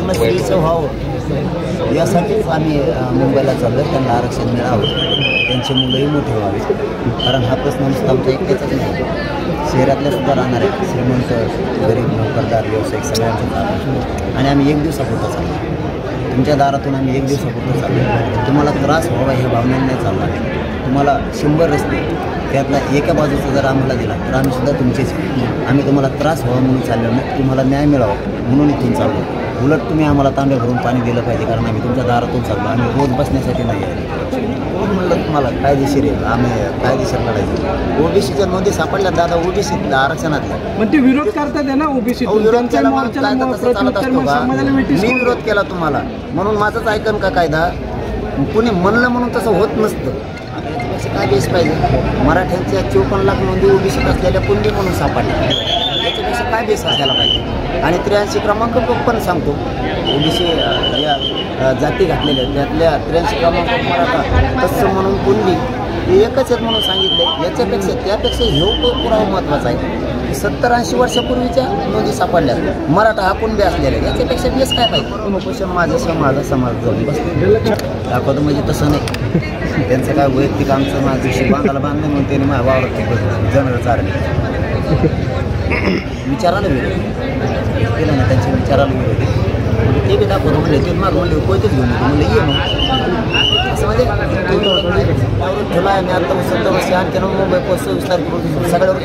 पूर्ण सोयीचं व्हावं यासाठीच आम्ही मुंबईला चाललो. त्यांना आरक्षण मिळावं, त्यांची मुलंही मोठी व्हावी. कारण हा प्रश्न नुसता आमचा एकट्याचाच नाही, शहरातल्या सुद्धा राहणार आहे. श्रीमंत, गरीब, नोकरदार, व्यावसायिक सगळ्यांचं. आणि आम्ही एक दिवसापुरता चाललो. तुमच्या दारातून आम्ही एक दिवसापुरतं चाललो. तुम्हाला त्रास व्हावा ह्या भावनेने नाही चालला. तुम्हाला 100 रस्ते त्यातला एका बाजूचा जर आम्हाला दिला तर आम्ही सुद्धा तुमचेच. आम्ही तुम्हाला त्रास व्हावा म्हणून चाललो नाही, तुम्हाला न्याय मिळावा म्हणून इथून चाललो. उलट तुम्ही आम्हाला तांबे भरून पाणी दिलं पाहिजे, कारण आम्ही तुमच्या दारातून चाललो. आम्ही रोज बसण्यासाठी नाही आहे. कोण म्हणलं तुम्हाला कायदेशीर आहे, आम्ही कायदेशीर लढायचं. ओबीसीच्या नोंदी सापडल्या दादा, ओबीसीतल्या आरक्षणातल्या. पण ते विरोध करतात ना ओबीसी. विरोध केला म्हणून कायदा तसं चालत असतो का? मी विरोध केला तुम्हाला म्हणून माझंच ऐकन का कायदा? कुणी म्हणलं म्हणून तसं होत नसतं. याच्यापेक्षा काय बेस पाहिजे? मराठ्यांच्या 54 लाख नोंदी ओबीसीत असलेल्या कुंडी म्हणून सापडल्या, याच्यापेक्षा काय बेस असायला पाहिजे? आणि 83 क्रमांक पण सांगतो, ओबीसी या जाती घातलेल्या त्यातल्या 83 क्रमांक मराठा तसं म्हणून कुंडी हे एकच आहेत म्हणून सांगितलं. याच्यापेक्षा त्यापेक्षा हे पुरावा महत्त्वाचा आहे. 70-80 वर्षापूर्वीच्या नोंदी सापडल्या मराठा हा कुणबी असलेला, याच्यापेक्षा बेस काय पाहिजे? क्वेश्चन माझा समाज जाऊन बसतो दाखवतो म्हणजे तसं नाही. त्यांचं काय वैयक्तिक आमचं माझं बांधायला बांधलं म्हणून त्यांनी माझ्या वावरात जनावर चारले. विचारायला विरोध केलं ना, त्यांच्या विचाराला विरोध ते बी दाखवतो म्हणले. ते माग म्हणले कोयतेच घेऊन येतो म्हणलं ये मग असं म्हणजे तुला मी आता 70 वर्ष आणखी मुंबई पोस्ट विस्तार करून सगळ्यावर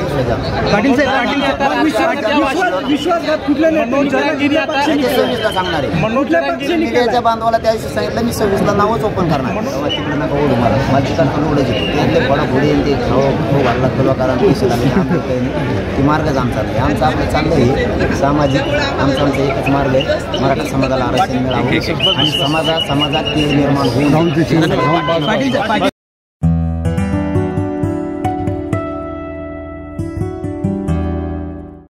सांगणार आहे. मीडियाच्या बांधवाला त्या दिवशी सांगितलं मी 26ला नावच ओपन करणार. तिकडे नका ओढू मला, माझी ठिकाण पण ओढायची. त्यातले फळा घोडे ते खाऊ घालला कलाकारांना पैसे ती मार्गच आमचा नाही. आमचं आपलं चाललं आहे सामाजिक. आमचा एकच मार्ग आहे, मराठा समाजाला आरक्षण मिळावं आणि समाजात ते निर्माण होऊन